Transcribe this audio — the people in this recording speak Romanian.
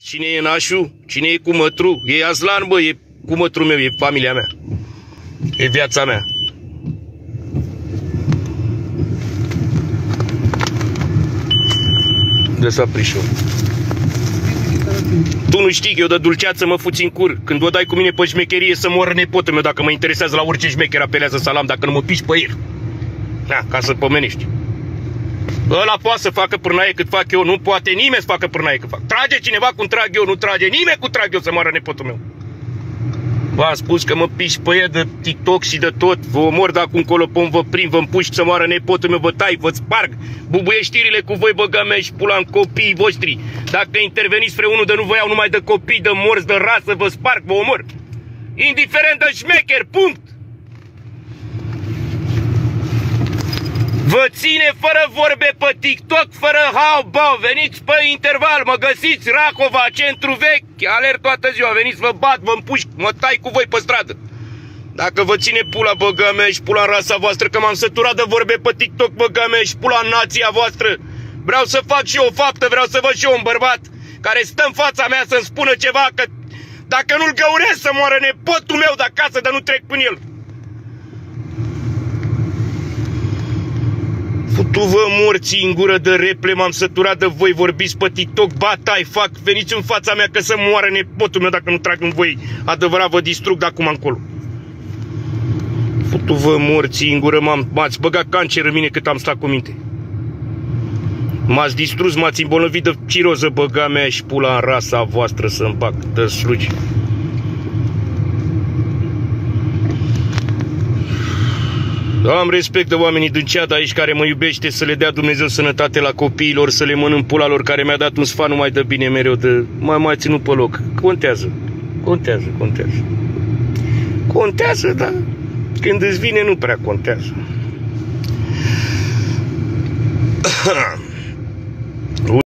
Cine e nașul? Cine e cu mătru? E Aslan, bă, e cu mătru meu, e familia mea. E viața mea. Dă-s aprișul. Tu nu știi că eu de dulceață mă fuți în cur. Când o dai cu mine pe șmecherie să moară nepotul meu dacă mă interesează la orice șmecher apelează salam, dacă nu mă piși pe el. Da, ca să pomenești. Ăla poate să facă pârnaie cât fac eu, nu poate nimeni să facă pârnaie cât fac. Trage cineva cum trag eu, nu trage nimeni cum trag eu să moară nepotul meu. V-am spus că mă piși pe ea de TikTok și de tot. Vă omor de acum încolo, pom, vă prind, vă împușc să moară nepotul meu, vă tai, vă sparg. Bubuie știrile cu voi, băga mea și pula în copiii voștri. Dacă interveniți spre unul de nu vă iau numai de copii, de morți, de rasă, vă sparg, vă omor. Indiferent de șmecher, punct. Vă ține fără vorbe pe TikTok, fără hau-bau, veniți pe interval, mă găsiți, Racova, centru vechi, alerg toată ziua, veniți, vă bat, vă împușc, mă tai cu voi pe stradă. Dacă vă ține pula, băga mea, și pula în rasa voastră, că m-am săturat de vorbe pe TikTok, băga mea, și pula în nația voastră, vreau să fac și eu o faptă, vreau să văd și eu un bărbat care stă în fața mea să-mi spună ceva, că dacă nu-l găuresc să moară nepotul meu de acasă, dar nu trec până el. Futu-vă morții în gură de reple, m-am săturat de voi, vorbiți pe TikTok, batai, fac, veniți în fața mea că să moară nepotul meu dacă nu trag în voi, adevărat vă distrug de acum încolo. Futu-vă morții în gură, m-ați băgat cancer în mine cât am stat cu minte. M-ați distrus, m-ați îmbolnăvit de ciroză, băga mea și pula în rasa voastră să-mi bag de slugi. Am respect de oamenii din chat aici care mă iubește, să le dea Dumnezeu sănătate la copiilor, să le mănânc pula lor, care mi-a dat un sfat numai de bine mereu, de m-a ținut pe loc. Contează, contează, contează. Contează, dar când îți vine nu prea contează.